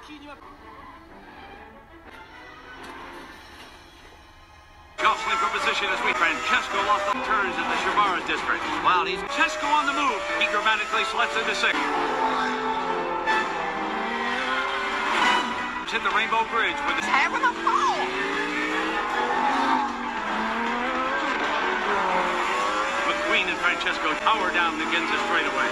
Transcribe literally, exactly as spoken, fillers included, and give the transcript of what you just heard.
Jostling for position as we Francesco lost the turns in the Shibara district. While he's Francesco on the move, he dramatically slips into sixth. Hit the Rainbow Bridge with his having a fall. With Queen and Francesco power down the Ginza straightaway.